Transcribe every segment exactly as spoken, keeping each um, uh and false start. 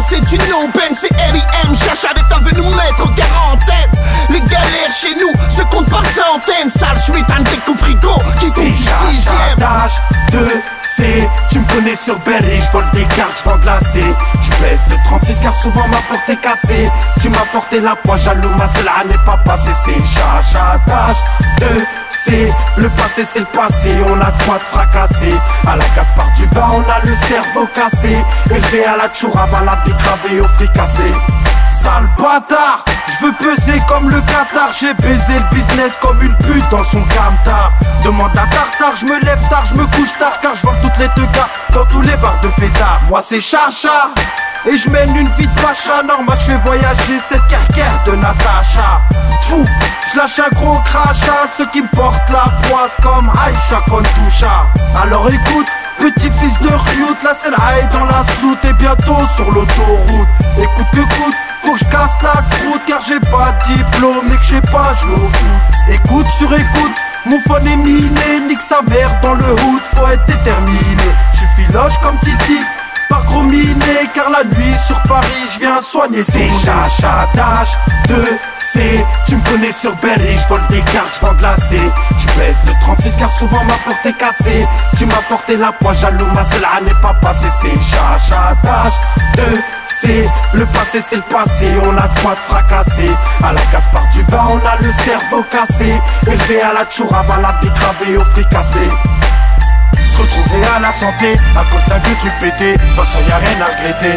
c'est une aubaine. C'est R I M, Chacha d'État veut nous mettre en quarantaine. Les galères chez nous se comptent par centaines. Sale Schmitt, un deck au frigo qui compte du sixième. deux C, tu me connais sur Berry, je vole des cartes, je vends glacé. Je pèse de trente-six car souvent ma porte est cassée. Tu m'as porté la poix, jaloux, ma celle-là n'est pas passée. C'est Chacha tâche deux C, le passé c'est le passé, on a de quoi te fracasser. À la Gaspard du vin, on a le cerveau cassé. Élevé à la chourave, à la bicravée au fricassé. Sale bâtard, je veux peser comme le Qatar. J'ai baisé le business comme une pute dans son camtar. Demande à Tartare, je me lève tard, je me couche tard. Car je vois toutes les deux gars dans tous les bars de fêtard. Moi c'est Chacha et je mène une vie de pacha. Normal je fais voyager cette carrière de Natacha. Fou, je lâche un gros crachat. Ceux qui me portent la poisse comme Aïcha Kontoucha. Alors écoute, petit fils de Riout, la selle high dans la soute et bientôt sur l'autoroute. Écoute que coûte, faut que je casse la croûte car j'ai pas de diplôme et que je sais pas jouer au foot. Écoute sur écoute, mon phone est miné, nique sa mère dans le hood, faut être déterminé. Je filoche comme Titi, pas gros miné, car la nuit sur Paris je viens soigner. C'est Chacha tâche deux C, tu me connais sur Berry, je vole des cartes, je vends glacé. Je pèse de trente-six car souvent ma porte est cassée. Tu m'as porté la poix, jaloux, ma celle-là n'est pas passée. C'est Chacha tâche deux C, le passé c'est le passé, on a de quoi te fracasser. À la Gaspard du vin, on a le cerveau cassé. Élevé à la chourave, à la bicravée au fricassé. Se retrouver à la santé à cause d'un vieux truc pété. De toute façon y'a rien à regretter.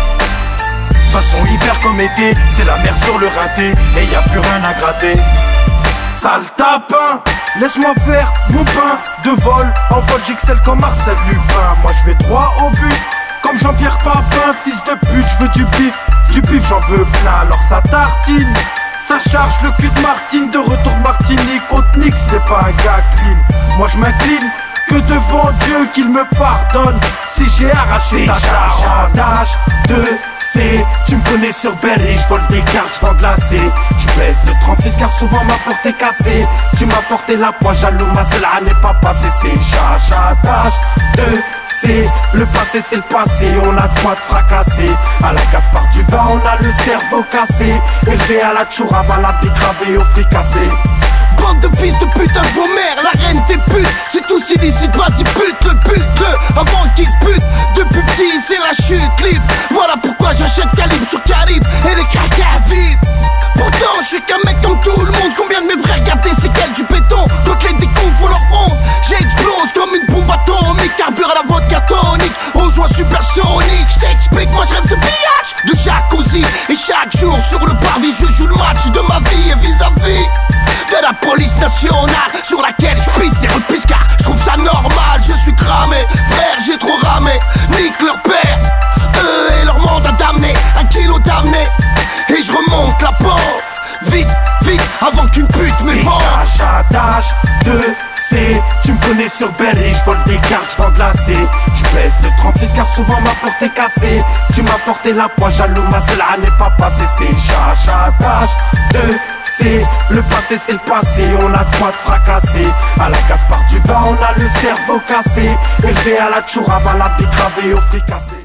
De toute façon hiver comme été, c'est la merde sur le rinté. Et y a plus rien à gratter. Sale tapin, laisse-moi faire mon pain de vol. En vol j'excelle comme Arsène Lupin. Moi je vais droit au but comme Jean-Pierre Papin. Fils de pute, je veux du bif, du bif j'en veux plein. Alors ça tartine, ça charge le cul de Martine. De retour de Martinique, contre Nick, c'était pas un gars clean. Moi je m'incline que devant Dieu qu'il me pardonne si j'ai arraché ta Chacha deux C, tu me connais sur Berry, je vole des cartes, je vends glacé. Je pèse de trente-six car souvent ma porte est cassée. Tu m'as porté la poix, jaloux, ma celle-là n'est pas passée. C'est Chacha tâche deux C, le passé c'est le passé, on a de quoi te fracasser. À la Gaspard du vin, on a le cerveau cassé. Élevé à la chourave, à la bicravée au fricassé. Bande de fils de putain de vos mères, la reine des putes. C'est tous illicite, vas-y bute-le, bute-le avant qu'il te bute. Depuis petit c'est la chute libre. Voilà pourquoi j'achète calibre sur calibre et les craquets vides. Pourtant je suis qu'un mec comme tout le monde. Combien de mes frères gardés c'est qu'elle du béton. Quand les décons font leur honte, j'explose comme une bombe atomique. Carbure à la vodka tonique, au joint supersonique. Je t'explique, moi je rêve de pillage, de jacuzzi. Et chaque jour sur le parvis je joue le match de ma vie et vis-à-vis de la police nationale sur laquelle je pisse et repisse car je trouve ça normal. Je suis cramé, frère j'ai trop ramé. Nique leur père, eux et leur mandat d'amener un kilo d'amener. Et je remonte la pente, vite, vite, avant qu'une pute me vende. Chacha tâche deux C, tu me connais sur Berry, je vole des cartes, je vends glacé. Je pèse de trente-six car souvent ma porte est cassée. Tu m'as porté la poix, jaloux, ma celle-là n'est pas passée. C'est Chacha tâche deux C, le passé c'est le passé, on a de quoi te fracasser. À la Gaspard du vin, on a le cerveau cassé. Élevé à la chourave, à la bicravée au fricassé.